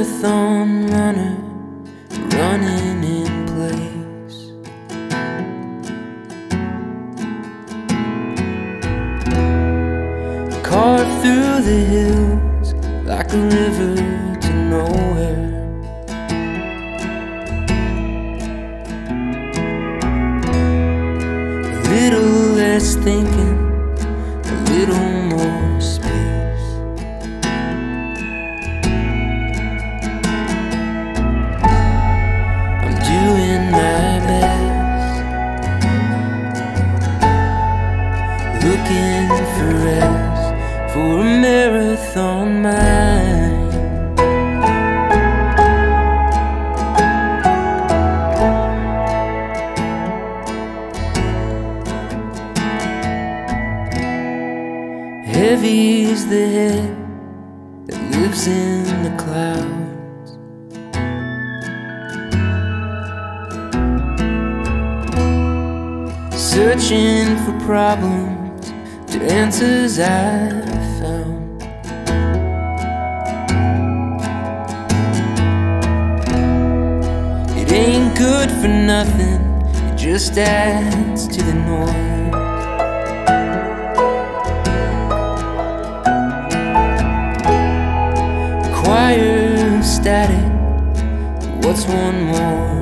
marathon runner running in place. Carve through the hills like a river to nowhere. A little less thinking, a little more space. I'm doing my best, looking for rest for a marathon mind. Heavy is the head that lives in the clouds. Searching for problems to answers I've found. It ain't good for nothing, it just adds to the noise. Choir static, what's one more